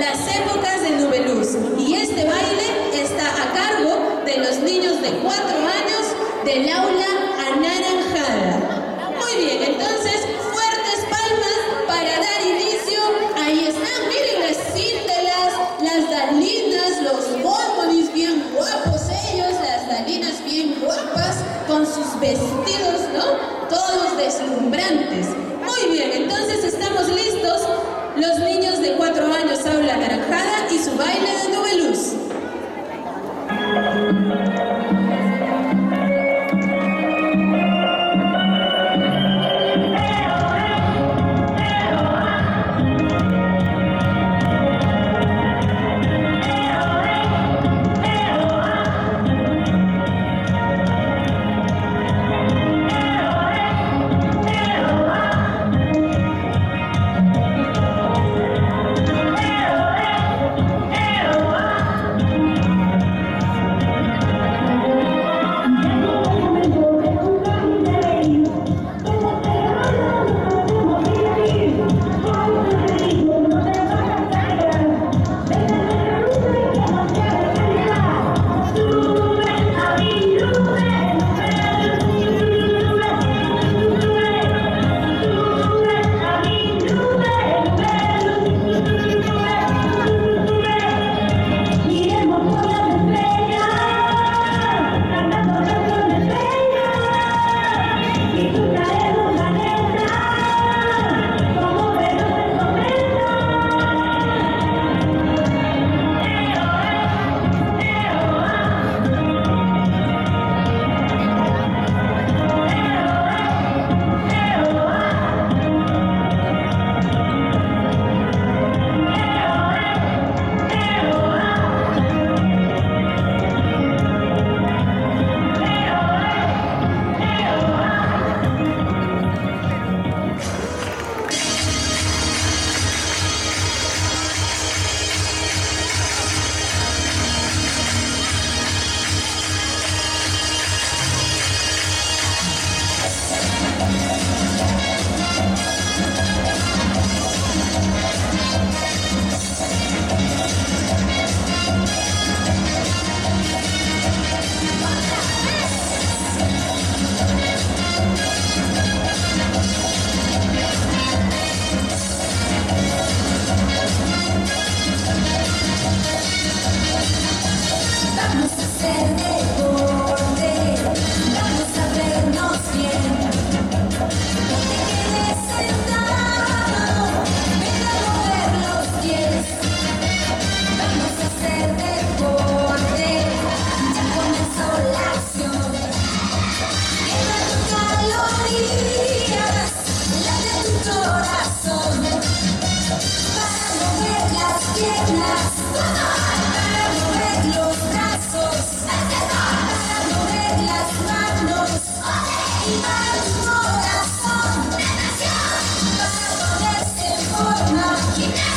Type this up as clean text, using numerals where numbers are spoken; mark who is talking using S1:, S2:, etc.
S1: las épocas de Nubeluz. Y este baile está a cargo de los niños de 4 años del aula anaranjada. Muy bien, entonces, fuertes palmas para dar inicio. Ahí están, miren las cíntelas, las dalinas, los bómbolis bien guapos ellos, las dalinas bien guapas, con sus vestidos, ¿no? Todos deslumbrantes. Muy bien, entonces estamos listos. Los niños de 4 años, aula anaranjada y su baile de Nubeluz.
S2: Corazón, para ponerse en forma,